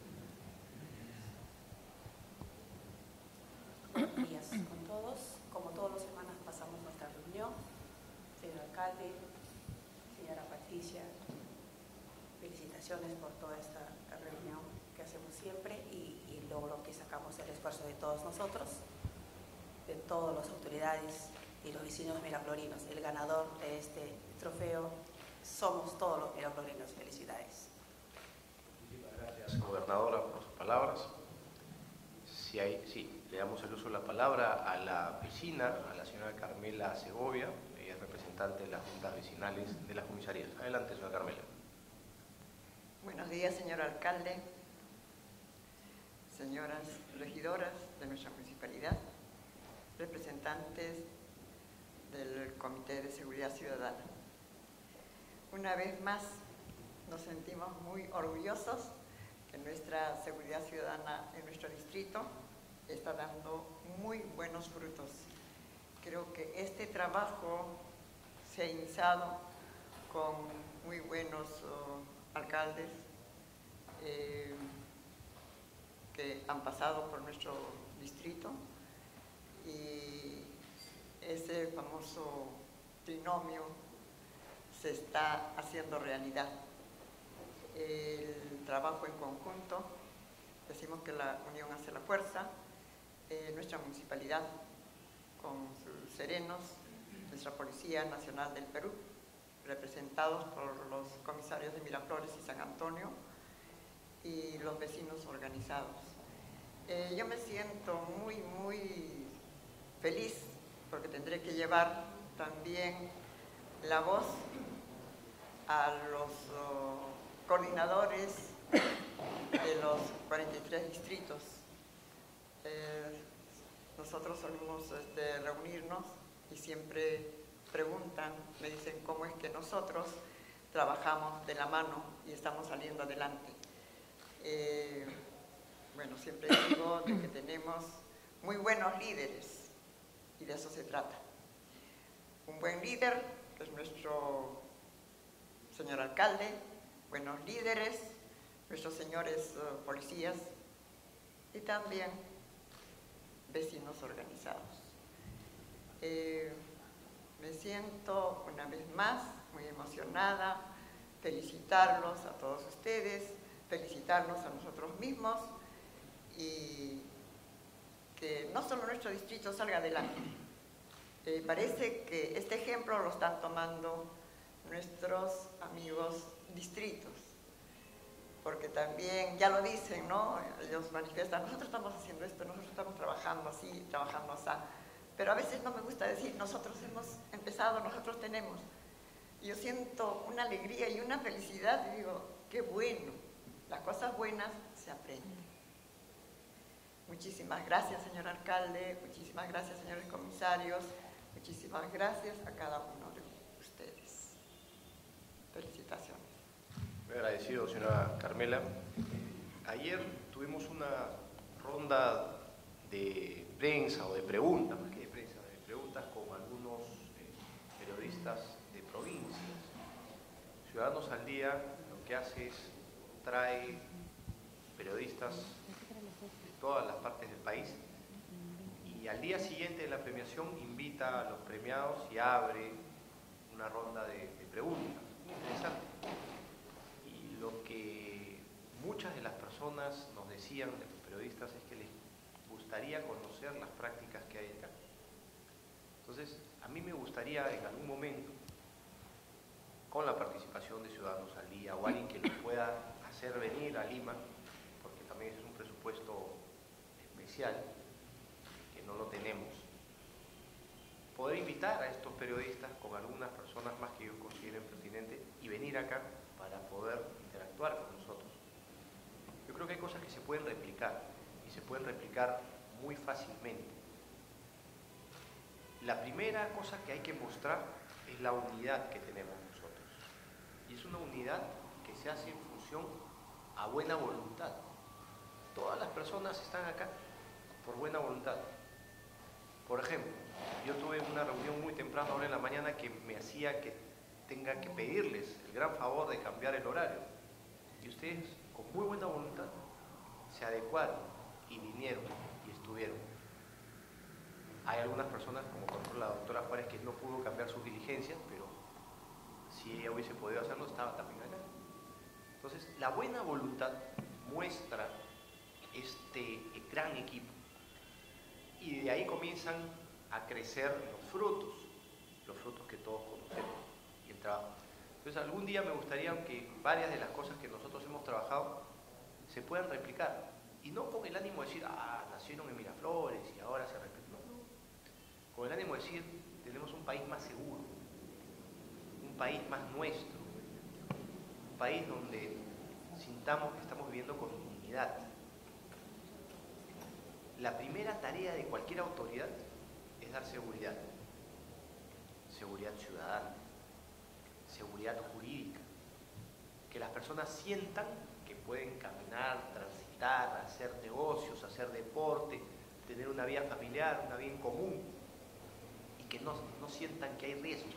Buenos días con todos. Como todas las semanas pasamos nuestra reunión. Señor alcalde, señora Patricia, felicitaciones por toda esta reunión que hacemos siempre y, y el logro que sacamos del esfuerzo de todos nosotros, de todas las autoridades y los vecinos miraflorinos. El ganador de este trofeo somos todos los miraflorinos. Felicidades. Muchísimas gracias, gobernadora, por sus palabras. Si hay, sí, le damos el uso de la palabra a la vecina, a la señora Carmela Segovia. Ella es representante de las juntas vecinales de las comisarías. Adelante, señora Carmela. Buenos días, señor alcalde, señoras regidoras de nuestra municipalidad, representantes del Comité de Seguridad Ciudadana. Una vez más nos sentimos muy orgullosos que nuestra seguridad ciudadana en nuestro distrito está dando muy buenos frutos. creo que este trabajo se ha iniciado con muy buenos uh, alcaldes eh, que han pasado por nuestro distrito, y ese famoso trinomio se está haciendo realidad. El trabajo en conjunto, decimos que la unión hace la fuerza. Eh, nuestra municipalidad, con sus serenos, nuestra Policía Nacional del Perú, representados por los comisarios de Miraflores y San Antonio, y los vecinos organizados. Eh, yo me siento muy, muy feliz porque tendré que llevar también la voz a los uh, coordinadores de los cuarenta y tres distritos. Eh, nosotros solemos este, reunirnos y siempre preguntan, me dicen cómo es que nosotros trabajamos de la mano y estamos saliendo adelante. Eh, bueno, siempre digo de que tenemos muy buenos líderes y de eso se trata. Un buen líder, que es nuestro señor alcalde, buenos líderes, nuestros señores uh, policías y también vecinos organizados. Eh, me siento una vez más muy emocionada, felicitarlos a todos ustedes, felicitarnos a nosotros mismos y que no solo nuestro distrito salga adelante. Eh, parece que este ejemplo lo están tomando nuestros amigos distritos, porque también, ya lo dicen, ¿no? Ellos manifiestan, nosotros estamos haciendo esto, nosotros estamos trabajando así, trabajando así, pero a veces no me gusta decir, nosotros hemos empezado, nosotros tenemos. Y yo siento una alegría y una felicidad y digo, qué bueno, las cosas buenas se aprenden. Muchísimas gracias, señor alcalde, muchísimas gracias, señores comisarios, muchísimas gracias a cada uno de ustedes. Felicitaciones. Muy agradecido, señora Carmela. Ayer tuvimos una ronda de prensa o de preguntas, más que de prensa, de preguntas con algunos eh, periodistas de provincias. Ciudadanos al Día lo que hace es trae periodistas de todas las partes del país y al día siguiente de la premiación invita a los premiados y abre una ronda de, de preguntas. Muy interesante. Y lo que muchas de las personas nos decían, de los periodistas, es que les gustaría conocer las prácticas que hay acá. Entonces, a mí me gustaría en algún momento, con la participación de Ciudadanos al Día o alguien que nos pueda hacer venir a Lima, porque también es un presupuesto especial, que no lo tenemos, poder invitar a estos periodistas con algunas personas más que ellos consideren pertinente y venir acá para poder interactuar con nosotros. Yo creo que hay cosas que se pueden replicar y se pueden replicar muy fácilmente. La primera cosa que hay que mostrar es la unidad que tenemos nosotros. Y es una unidad que se hace en función a buena voluntad. Todas las personas están acá por buena voluntad. Por ejemplo, yo tuve una reunión muy temprano ahora en la mañana que me hacía que tenga que pedirles el gran favor de cambiar el horario. Y ustedes, con muy buena voluntad, se adecuaron y vinieron y estuvieron. Hay algunas personas, como por ejemplo la doctora Juárez, que no pudo cambiar sus diligencias, pero si ella hubiese podido hacerlo, estaba también acá. Entonces, la buena voluntad muestra este gran equipo. Y de ahí comienzan a crecer los frutos, los frutos que todos conocemos y el trabajo. Entonces, algún día me gustaría que varias de las cosas que nosotros hemos trabajado se puedan replicar. Y no con el ánimo de decir, ah, nacieron en Miraflores y ahora se replican. No, no. Con el ánimo de decir, tenemos un país más seguro, un país más nuestro, un país donde sintamos que estamos viviendo con dignidad. La primera tarea de cualquier autoridad es dar seguridad, seguridad ciudadana, seguridad jurídica, que las personas sientan que pueden caminar, transitar, hacer negocios, hacer deporte, tener una vida familiar, una vida en común, y que no, no sientan que hay riesgo.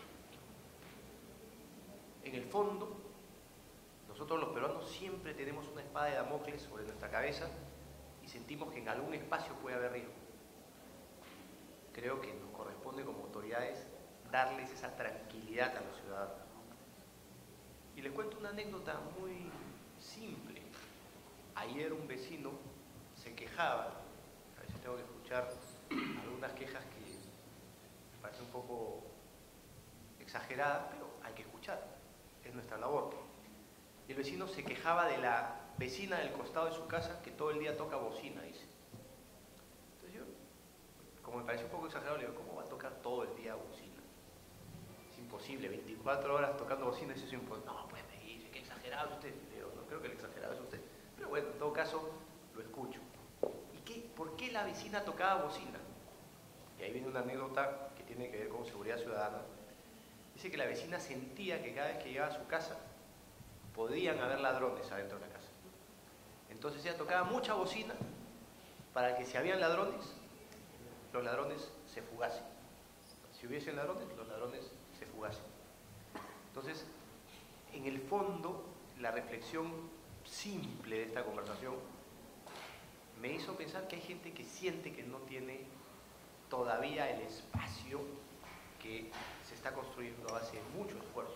En el fondo, nosotros los peruanos siempre tenemos una espada de Damocles sobre nuestra cabeza y sentimos que en algún espacio puede haber riesgo. Creo que nos corresponde como autoridades darles esa tranquilidad a los ciudadanos. Y les cuento una anécdota muy simple. Ayer un vecino se quejaba, a veces tengo que escuchar algunas quejas que me parecen un poco exageradas, pero hay que escuchar, es nuestra labor. Y el vecino se quejaba de la vecina del costado de su casa que todo el día toca bocina, dice. Entonces yo, como me pareció un poco exagerado, le digo, ¿cómo va a tocar todo el día bocina? Es imposible, veinticuatro horas tocando bocina, eso es imposible. No, pues me dice, qué exagerado usted. Le digo, no creo que el exagerado es usted. Pero bueno, en todo caso, lo escucho. ¿Y qué? ¿Por qué la vecina tocaba bocina? Y ahí viene una anécdota que tiene que ver con seguridad ciudadana. Dice que la vecina sentía que cada vez que llegaba a su casa podían haber ladrones adentro de la casa. Entonces ella tocaba mucha bocina para que si habían ladrones, los ladrones se fugasen. Si hubiesen ladrones, los ladrones se fugasen. Entonces, en el fondo, la reflexión simple de esta conversación me hizo pensar que hay gente que siente que no tiene todavía el espacio que se está construyendo a base de mucho esfuerzo.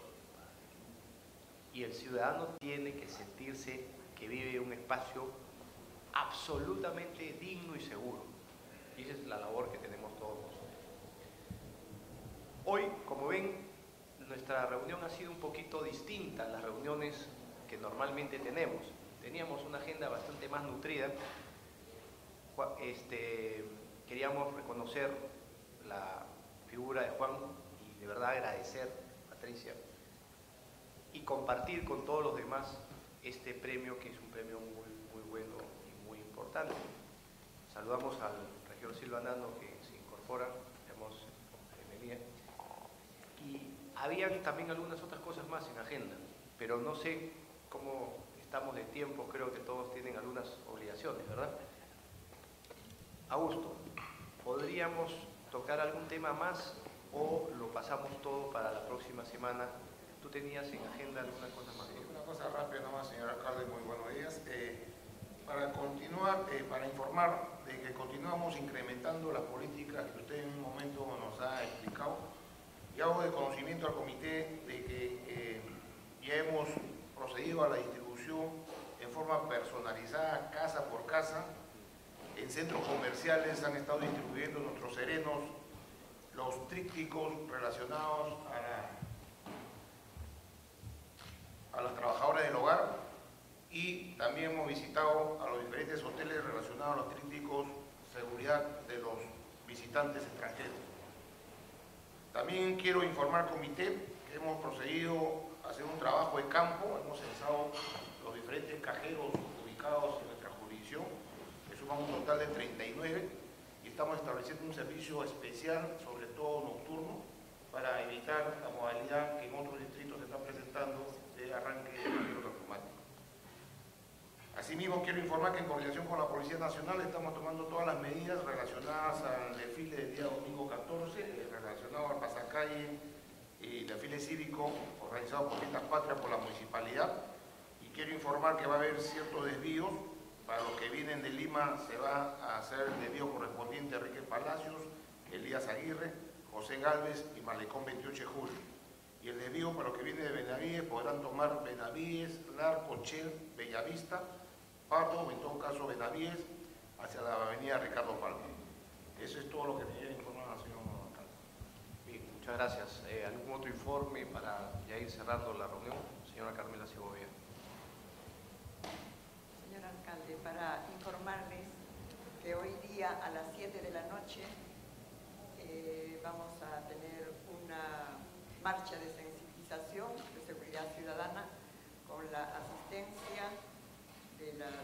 Y el ciudadano tiene que sentirse que vive un espacio absolutamente digno y seguro. Y esa es la labor que tenemos todos nosotros. Hoy, como ven, nuestra reunión ha sido un poquito distinta a las reuniones que normalmente tenemos. Teníamos una agenda bastante más nutrida. Este, queríamos reconocer la figura de Juan y de verdad agradecer, Patricia, y compartir con todos los demás este premio, que es un premio muy, muy bueno y muy importante. Saludamos al regidor Silva Nano, que se incorpora, damos bienvenida. Y habían también algunas otras cosas más en agenda, pero no sé cómo estamos de tiempo, creo que todos tienen algunas obligaciones, ¿verdad? Augusto, ¿podríamos tocar algún tema más o lo pasamos todo para la próxima semana? ¿Tú tenías en agenda alguna cosa más? Una cosa rápida nomás, señor alcalde, muy buenos días. Eh, para continuar, eh, para informar de que continuamos incrementando las políticas que usted en un momento nos ha explicado, y hago de conocimiento al comité de que eh, ya hemos procedido a la distribución en forma personalizada, casa por casa. En centros comerciales han estado distribuyendo nuestros serenos los trípticos relacionados a la a las trabajadoras del hogar, y también hemos visitado a los diferentes hoteles relacionados a los trípticos seguridad de los visitantes extranjeros. También quiero informar al comité que hemos procedido a hacer un trabajo de campo, hemos censado los diferentes cajeros ubicados en nuestra jurisdicción, que suman un total de treinta y nueve, y estamos estableciendo un servicio especial, sobre todo nocturno, para evitar la modalidad que en otros distritos se está presentando de arranque de cajeros automáticos. Asimismo, quiero informar que en coordinación con la Policía Nacional estamos tomando todas las medidas relacionadas al desfile del día domingo catorce, relacionado al pasacalle y desfile cívico organizado por Fiestas Patrias por la Municipalidad. Y quiero informar que va a haber ciertos desvíos. Para los que vienen de Lima se va a hacer el desvío correspondiente a Enrique Palacios, Elías Aguirre, José Gálvez y Malecón veintiocho de julio. Y el desvío para los que vienen de Benavides podrán tomar Benavides, Larco, Chel, Bellavista, Pardo, o en todo caso Benavides, hacia la avenida Ricardo Palma. Eso es todo lo que me quiere informar al señor alcalde. Bien, muchas gracias. Eh, ¿Algún otro informe para ya ir cerrando la reunión? Señora Carmela Segovia. Señor alcalde, para informarles que hoy día a las siete de la noche eh, vamos a tener una marcha de sensibilización de seguridad ciudadana con la asistencia de las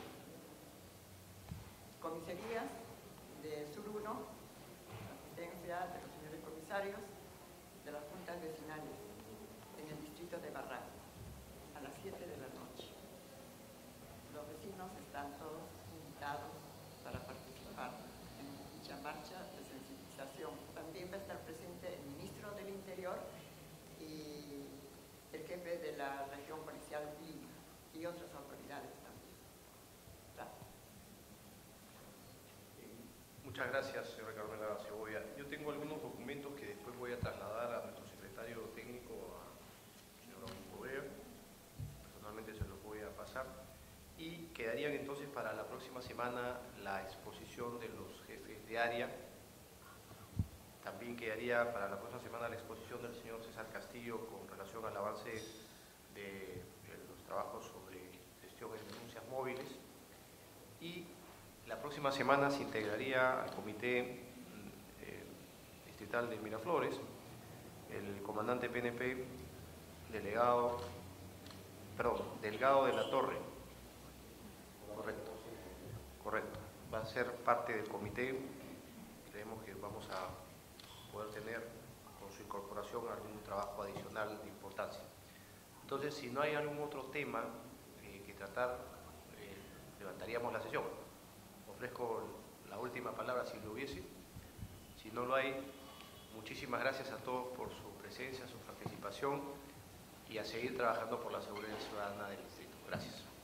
comisarías de Sur uno, asistencia de los señores comisarios, de las juntas vecinales en el distrito de Barranco, a las siete de la noche. Los vecinos están todos invitados para participar en dicha marcha de sensibilización. También va a estar presente Muchas gracias, señora Carmela Segovia. Yo tengo algunos documentos que después voy a trasladar a nuestro secretario técnico, a señor Augusto Vega. Personalmente se los voy a pasar. Y quedarían entonces para la próxima semana la exposición de los jefes de área. También quedaría para la próxima semana la exposición del señor César Castillo con relación al avance de, de los trabajos sobre gestión en denuncias móviles. Y la próxima semana se integraría al comité eh, distrital de Miraflores el comandante P N P, delegado, perdón, Delgado de la Torre. Correcto, correcto. Va a ser parte del comité. Creemos que vamos a poder tener con su incorporación algún trabajo adicional de importancia. Entonces, si no hay algún otro tema eh, que tratar, eh, levantaríamos la sesión. Ofrezco la última palabra si lo hubiese. Si no lo hay, muchísimas gracias a todos por su presencia, su participación y a seguir trabajando por la seguridad ciudadana del distrito. Gracias.